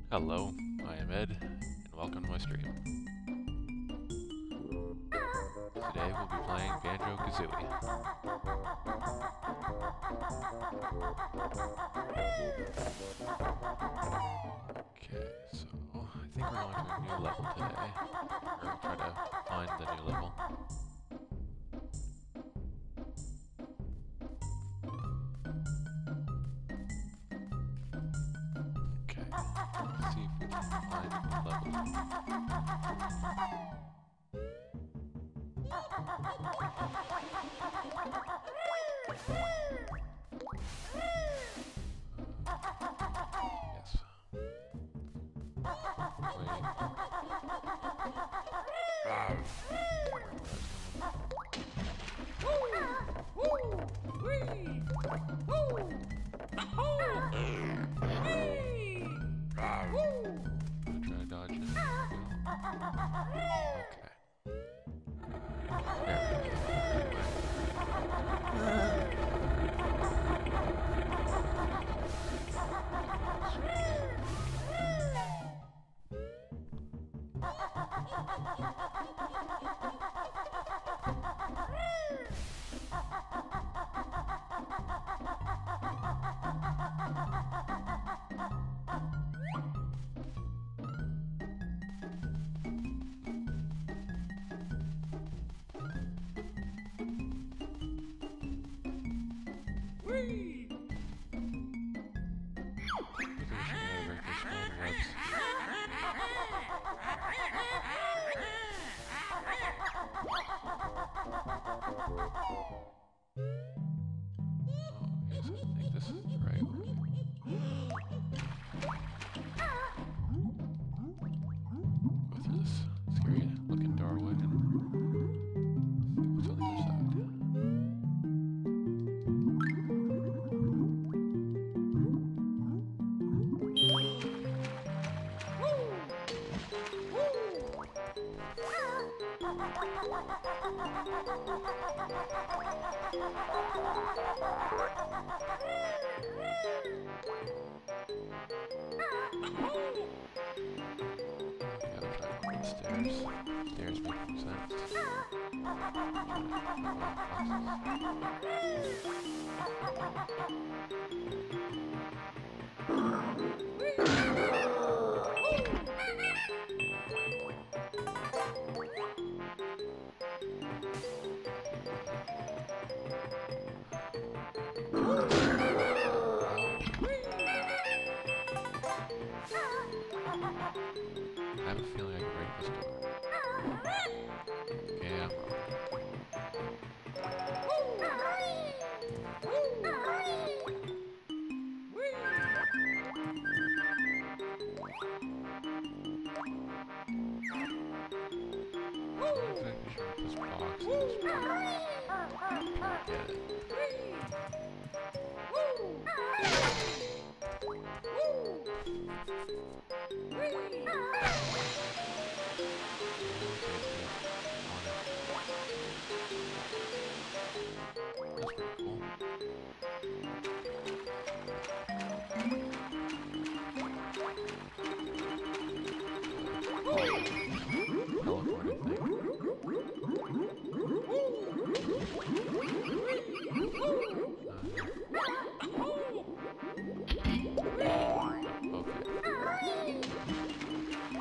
Hello, I am Ed, and welcome to my stream. Today we'll be playing Banjo-Kazooie. Okay, so I think we're going to a new level today. Or we'll try to find the new level. Okay, let's see if we can find the level. Yes. I'm trying to dodge it. Okay. There we I think this is the right one. Go through this scary looking doorway and see what's on the other side. Gotta try to go upstairs. Stairs make more sense. I have a feeling I can break this door. Okay, I'm wrong. I'm not exactly sure what this box is, but I'm trying to get it. That's pretty cool. Teleporting thing. Okay.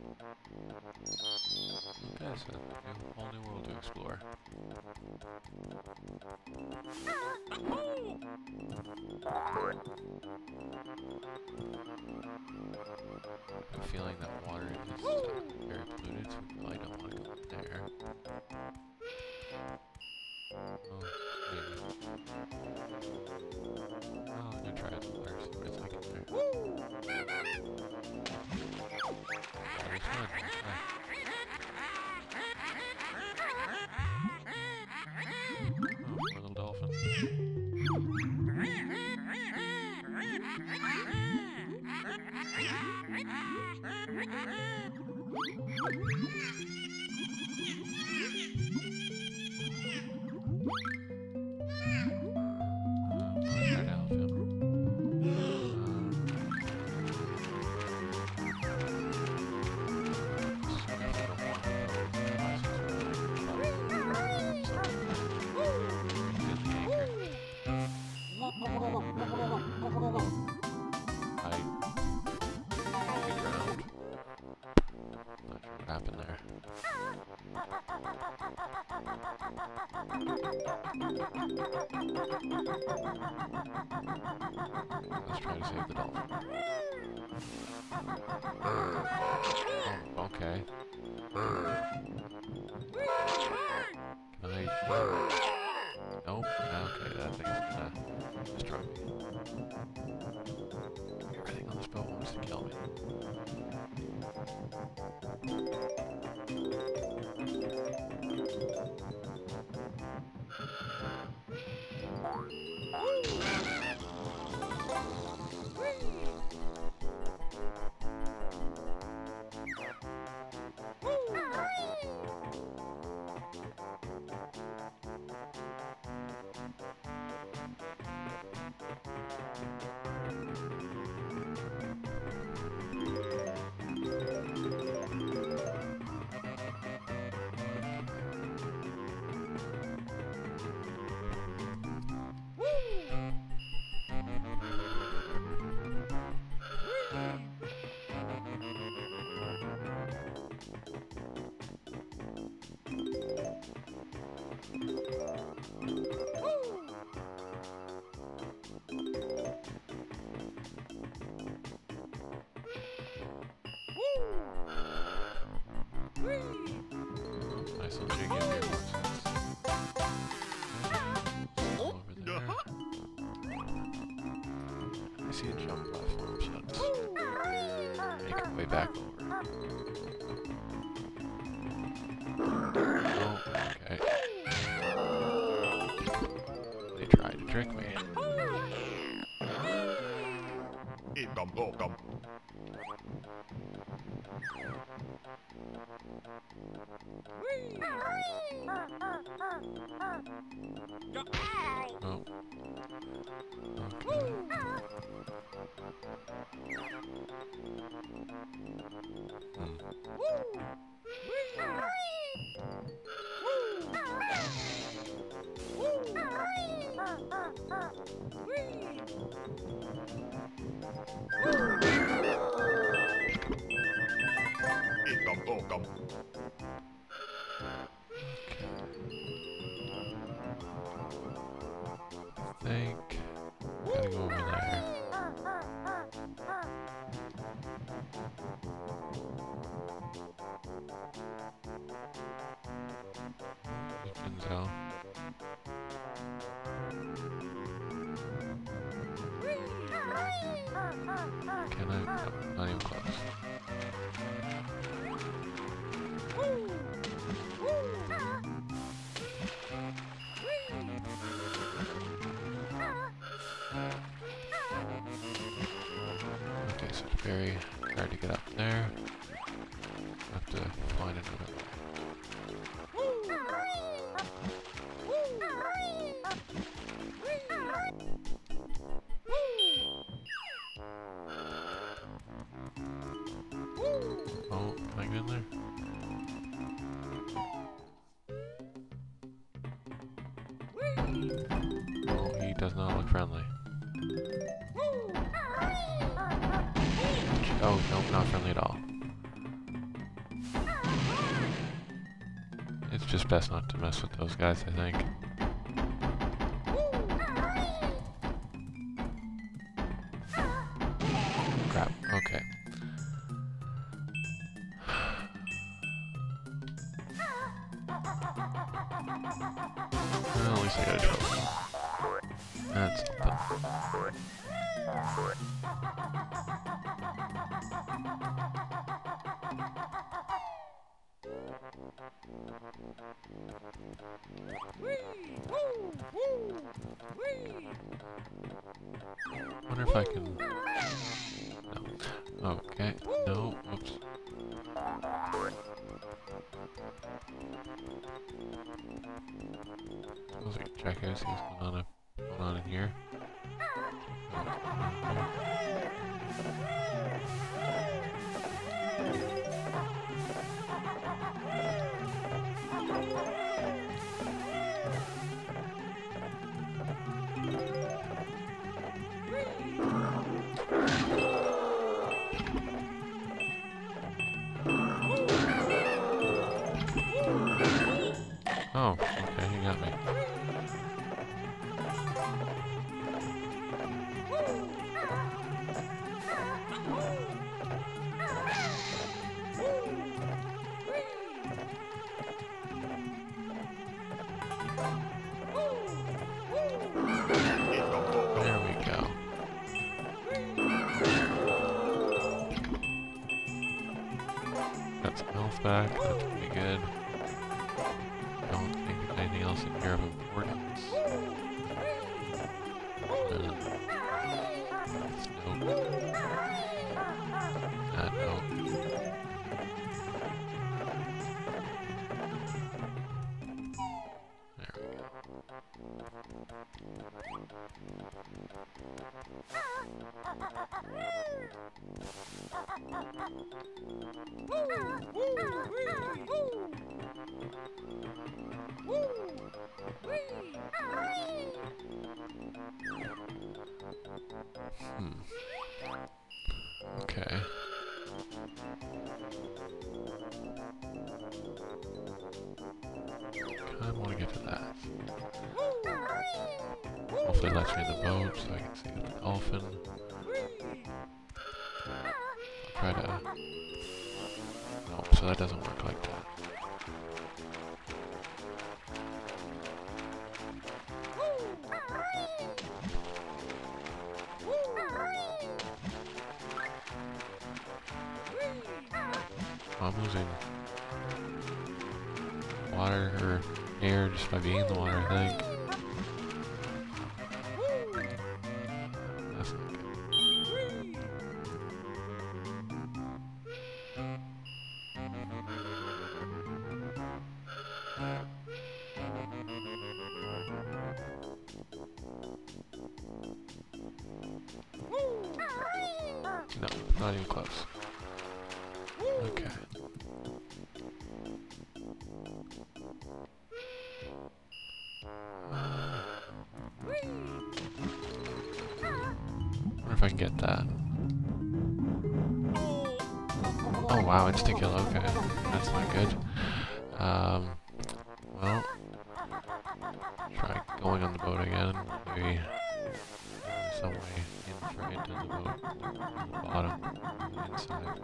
Okay, so whole new world to explore. I have a feeling that water is very polluted, so we probably don't want to go in there. Oh, maybe. Oh, I'm gonna try the water, see what it's like in there. Water's fun, let's try. Oh, poor little dolphin. Try to help him. Happened there. Let's try to save the dolphin. Oh, okay. Can I? Nope. Okay, that thing is gonna destroy me. Everything on this boat wants to kill me. Nice little jiggy up here for us. Over there. I see a jump platform, so let's make our way back over. Oh, okay. They tried to trick me. Oh. Okay. I think gotta go over there. Spinzo. Can I? No, not even close. Okay, so it's very hard to get up there. I have to find another way. Oh, can I get in there? Oh, he does not look friendly. Oh, no, not friendly at all. best not to mess with those guys, I think. Crap, okay. Well, at least I got a trophy. That's something. I wonder if I can... No. Okay. No. Oops. I was like, check out, see what's going on in here. Oh, okay, he got me. There we go. Got some health back, that's pretty good. Don't think of anything else in here of importance. Nope. Nope. There we go. Okay. I want to get to that. Hopefully it lets me in the boat so I can see the dolphin. I'll try to... No, so that doesn't work like that. I'm losing water or air just by being in the water, I think. That's not good. No, not even close. Okay. Wonder if I can get that. Oh wow, insta-kill, okay. That's not good. Well, try going on the boat again. Maybe some way into the boat. On the bottom, on the inside.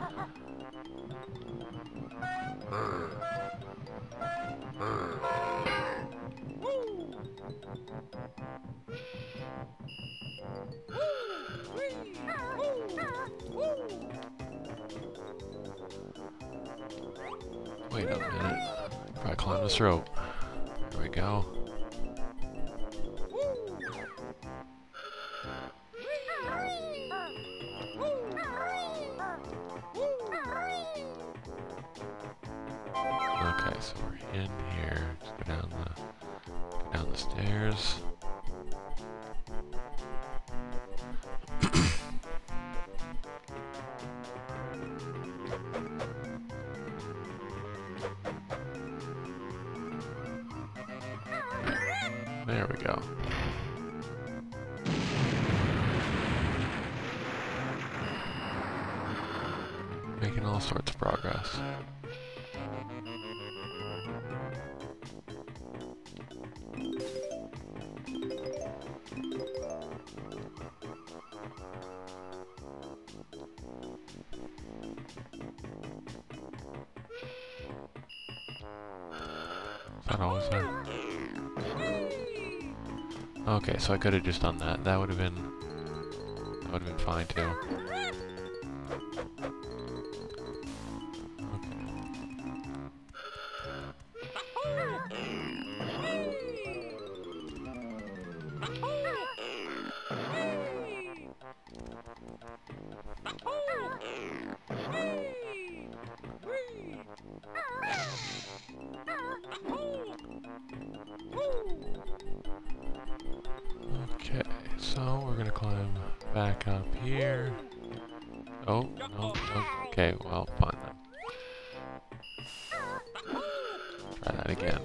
Wait a minute. Probably climb this rope. There we go. Okay, so we're in here. Just go down the stairs. There we go. Making all sorts of progress. Is that always there? Okay, so I could have just done that. That would have been fine too. Okay, so we're gonna climb back up here. Oh, no, okay, well, fine then. Try that again.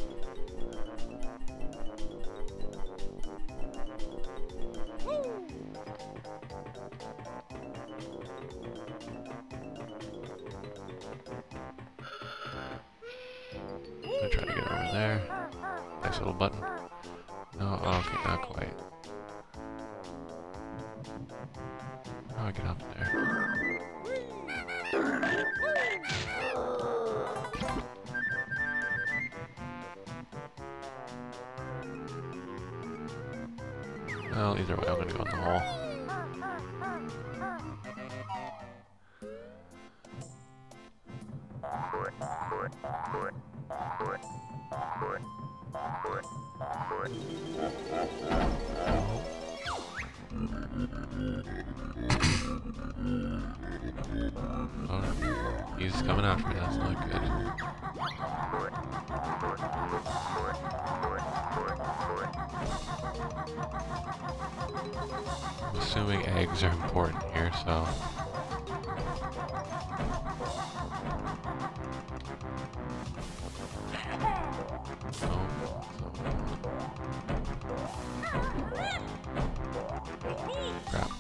I'm gonna try to get over there. Nice little button. No, okay, not quite. How do I get up there? Well, either way, I'm gonna go in the hole. Oh, he's coming after me, that's not good. I'm assuming eggs are important here, so... Crap.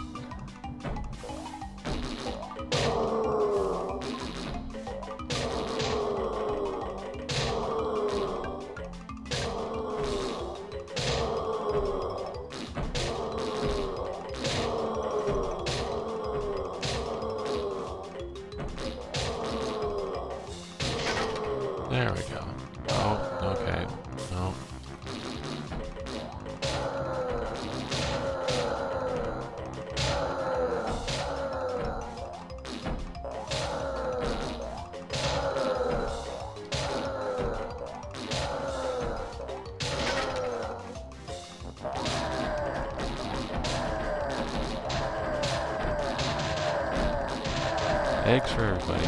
There we go. Oh, okay. No. Eggs for everybody.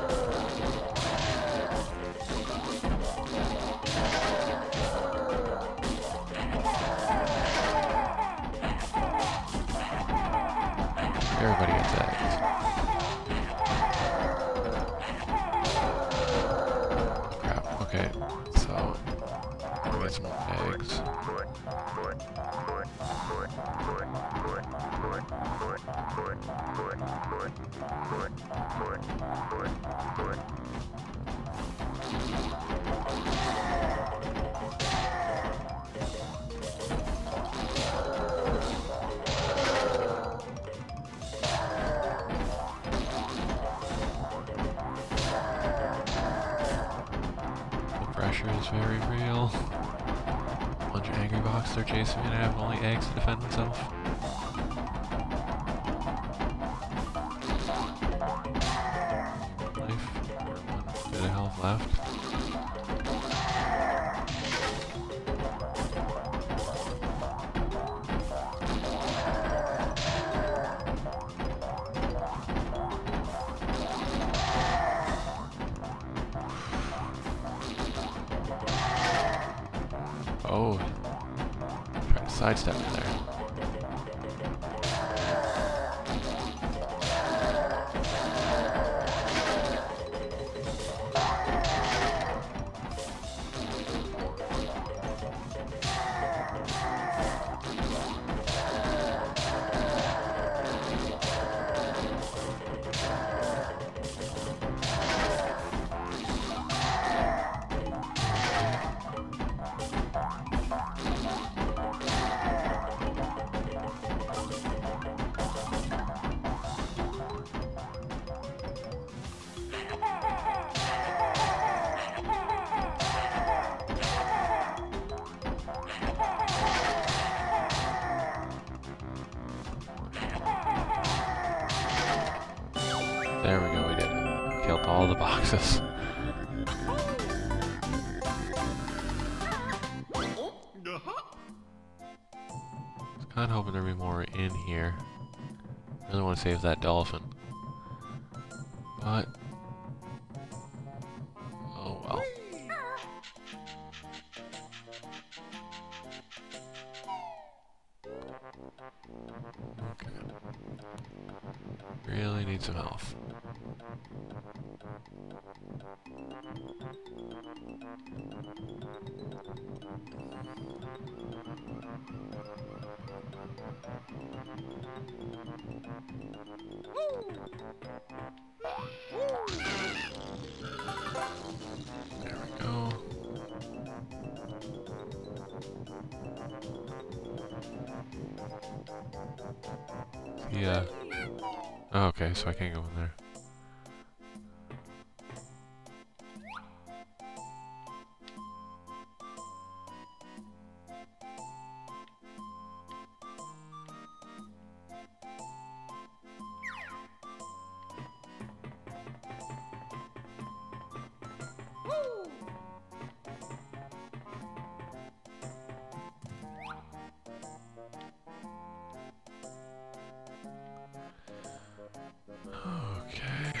Everybody gets eggs. Crap, okay. So, I'll get some eggs. Pressure is very real. Bunch of angry box, they're chasing me and I have only eggs to defend myself. Life. One bit of health left. Oh, try to sidestep in there. There we go, we did it. We killed all the boxes. I was kind of hoping there'd be more in here. I really want to save that dolphin. But... oh well. Okay. Really need some health. There we go. Yeah. Oh, okay, so I can't go in there. Okay.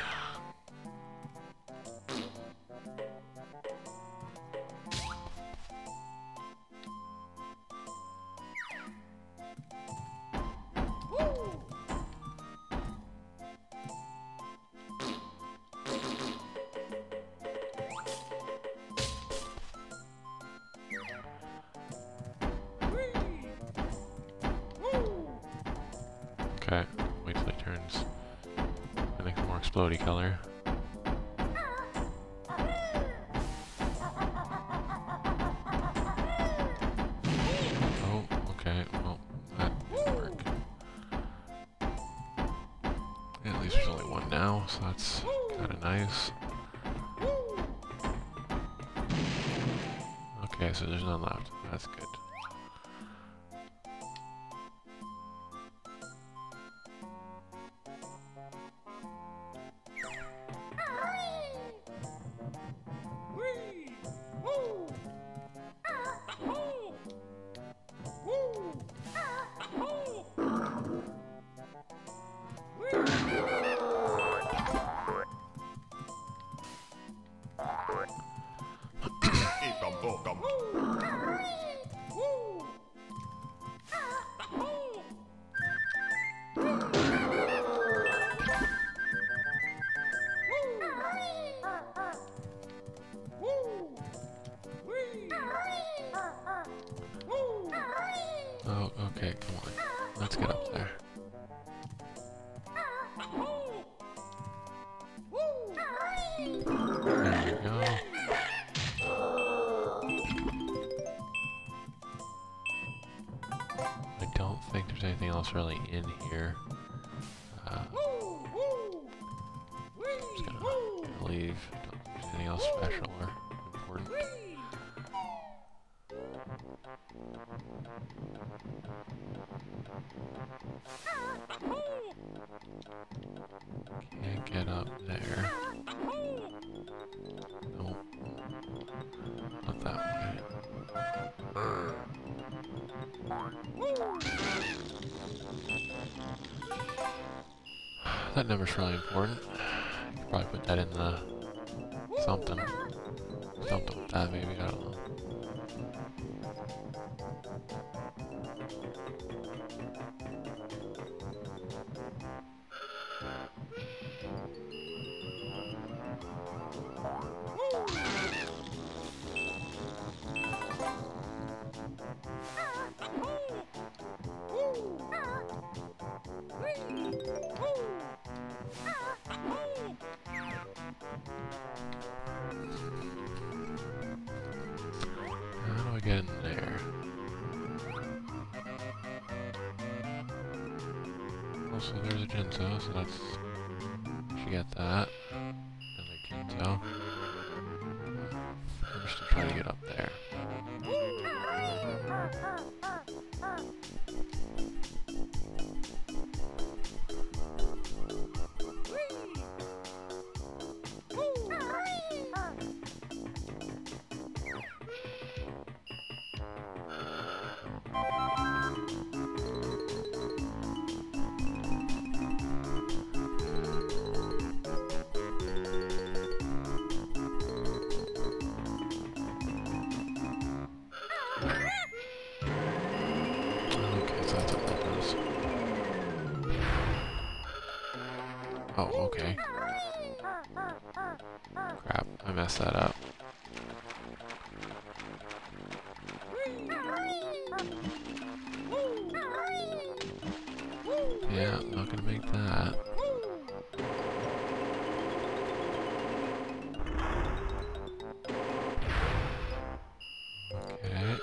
Okay, wait till it turns. It makes a more explodey color. Oh, okay, well, that didn't work. At least there's only one now, so that's kinda nice. Okay, so there's none left. That's good. Oh, okay, come on. Let's get up there. There we go. I don't think there's anything else really in here. I'm just gonna leave. Don't think there's anything else special or important. Can't get up there. Nope. Not that way. That number's really important. You could probably put that in the something. Something with that maybe, I don't know. How do I get in there? Also, there's a Jinzo, so that's... should get that. Another Jinzo. First, to try to get up there. so that's what that does. Oh, okay. Crap, I messed that up. Yeah, I'm not gonna make that. Okay.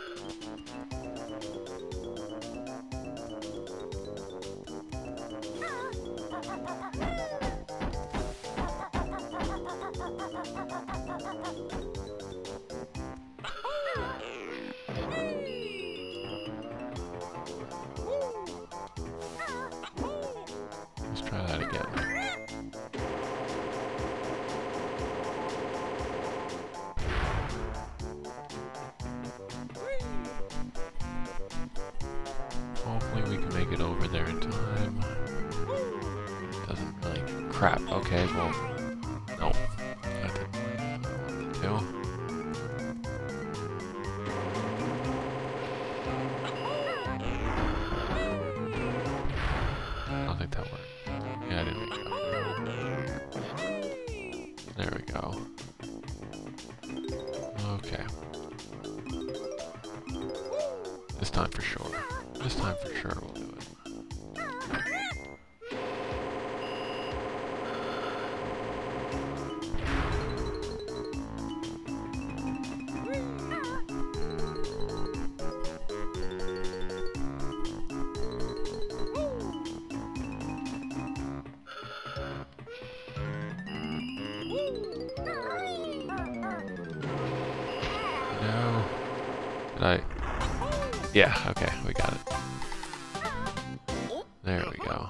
Let's try that again. Hopefully we can make it over there in time. Doesn't really... Crap, okay, well... No. That didn't do. I don't think that worked. Yeah, I didn't make it. There we go. Okay. This time for sure. This time for sure we'll do it. No. Did I? Yeah, okay, we got it. There we go.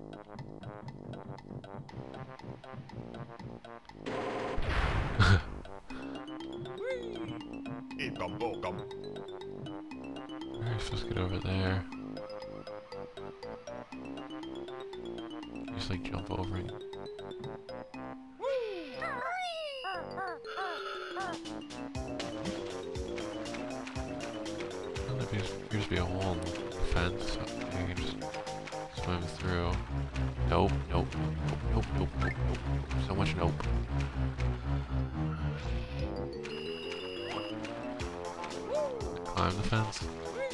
Where are you supposed to get over there? Just like jump over it. I don't know if there appears to be a hole in the fence, so you can just swim through. Nope, nope, nope, nope, nope, nope, nope. So much nope. Climb the fence.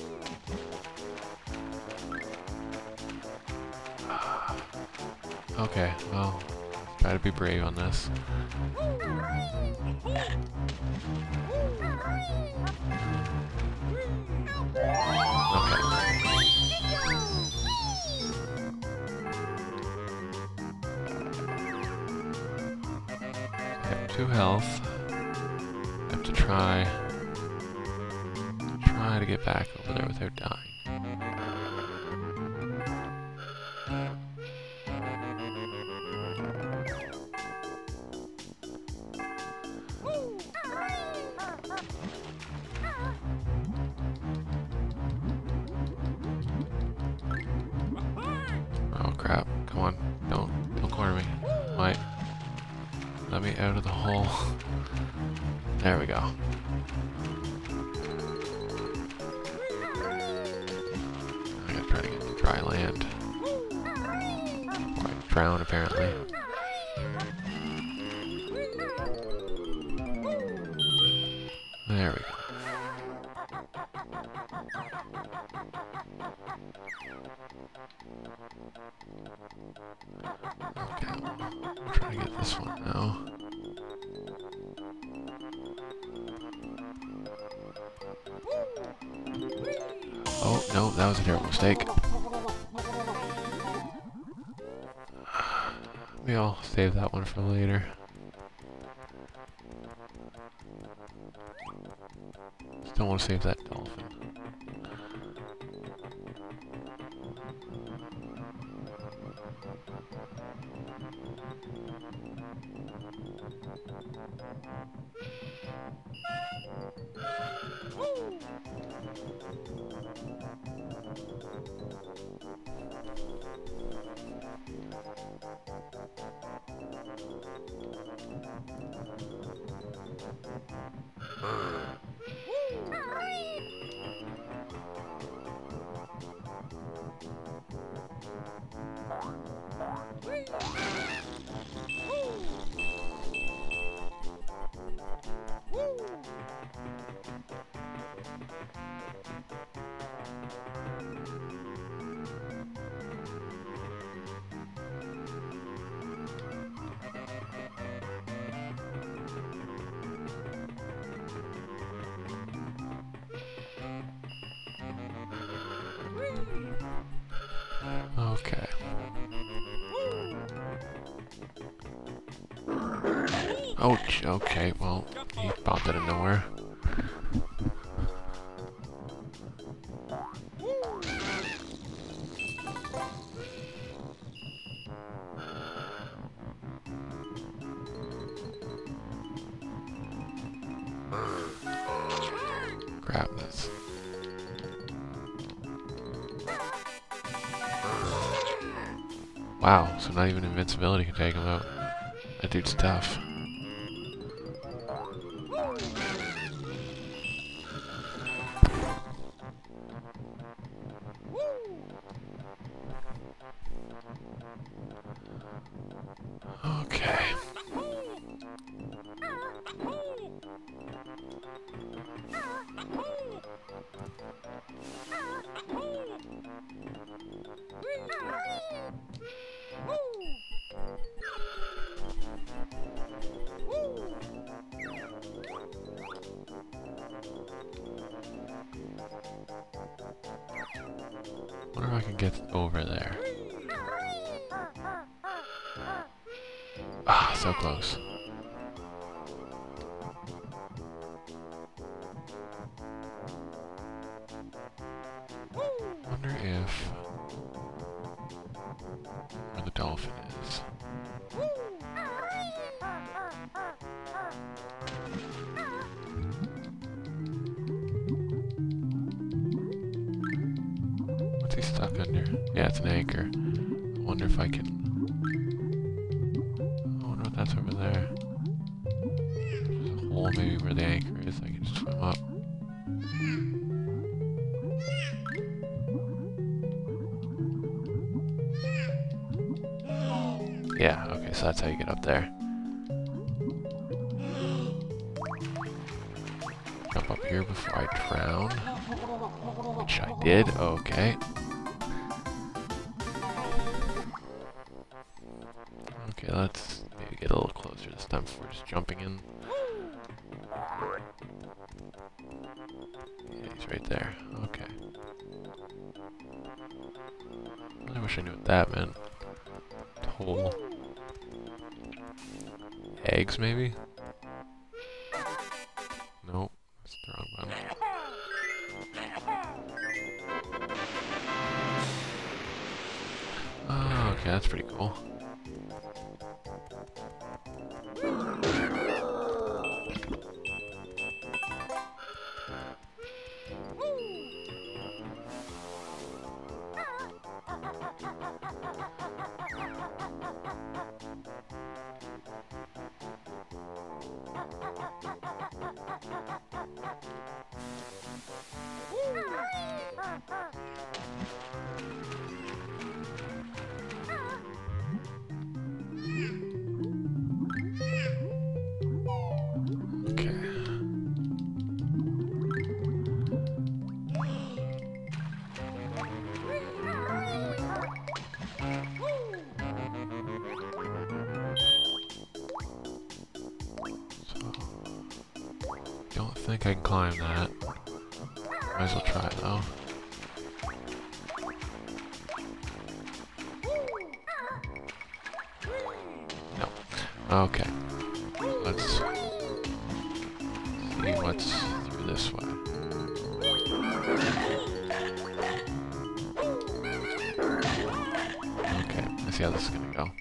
Okay, well, try to be brave on this. Okay. I have 2 health. I have to try to get back over there without dying. Oh crap, come on, don't corner me. Wait, let me out of the hole. There we go. I gotta try to get to dry land. Before I drown, apparently. There we go. Okay, I'll try to get this one now. Oh, no, that was a terrible mistake. Maybe I'll save that one for later. Still want to save that dolphin. Ouch, okay, well, he popped out of nowhere. Crap, this. Wow, so not even invincibility can take him out. That dude's tough. Okay. Wonder if I can get over there. Ah, so close. Wonder if where the dolphin is. What's he stuck under? Yeah, it's an anchor. I wonder if I can. I wonder what that's over there. There's a hole maybe where the anchor is. I can just swim up. Yeah, okay, so that's how you get up there. Jump up here before I drown. Which I did, okay. Okay, let's maybe get a little closer this time before just jumping in. Yeah, he's right there, okay. I really wish I knew what that meant. Hole. Eggs, maybe? Nope, that's the wrong button. Oh, okay, that's pretty cool. Don't think I can climb that. Might as well try though. No. Okay. Let's see what's through this way. Okay, let's see how this is gonna go.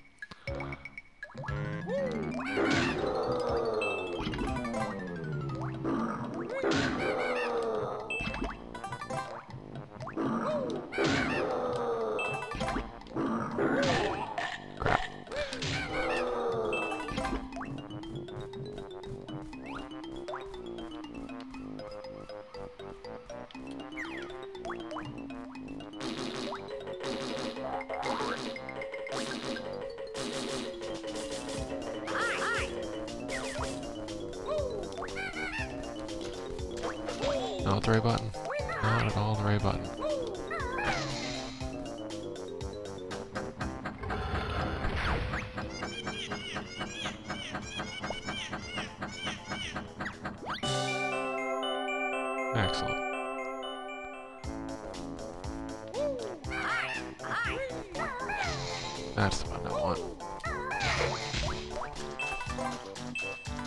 Not the right button. Not at all the right button. Excellent. That's the one I want.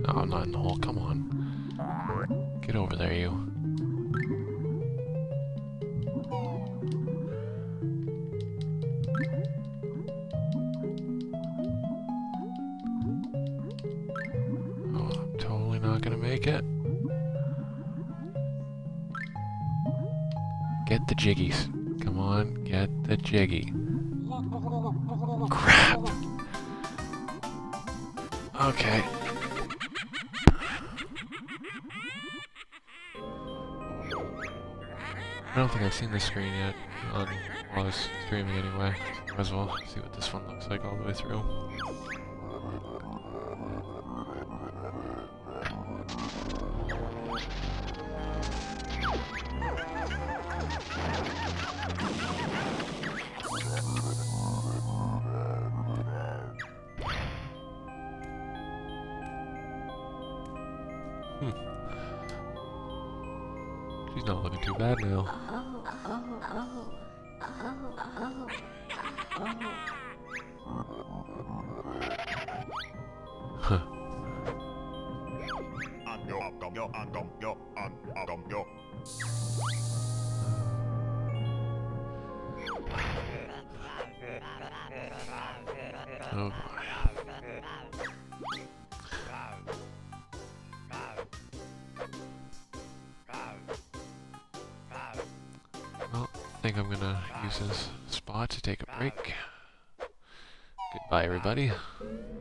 No, I'm not in the hole. Come on. Get over there, you. Oh, I'm totally not gonna make it. Get the jiggies. Come on, get the jiggy. Crap. Okay. I don't think I've seen this screen yet while I was streaming anyway. So might as well see what this one looks like all the way through. She's not looking too bad now. Huh. Oh boy. Well, I think I'm gonna use this spot to take a break. Goodbye, everybody.